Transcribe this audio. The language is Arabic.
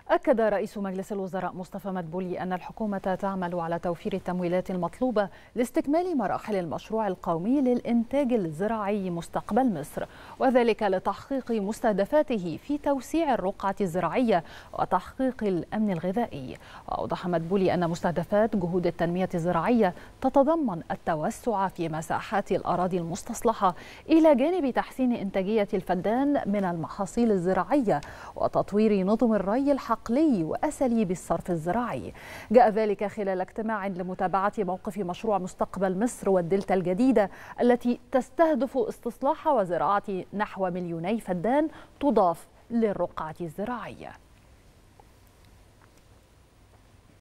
أكد رئيس مجلس الوزراء مصطفى مدبولي أن الحكومة تعمل على توفير التمويلات المطلوبة لاستكمال مراحل المشروع القومي للإنتاج الزراعي مستقبل مصر، وذلك لتحقيق مستهدفاته في توسيع الرقعة الزراعية وتحقيق الأمن الغذائي. وأوضح مدبولي أن مستهدفات جهود التنمية الزراعية تتضمن التوسع في مساحات الأراضي المستصلحة إلى جانب تحسين إنتاجية الفدان من المحاصيل الزراعية وتطوير نظم الري الحقلي وأساليب الصرف الزراعي. جاء ذلك خلال اجتماع لمتابعة موقف مشروع مستقبل مصر والدلتا الجديدة التي تستهدف استصلاح وزراعة نحو 2 مليون فدان تضاف للرقعة الزراعية.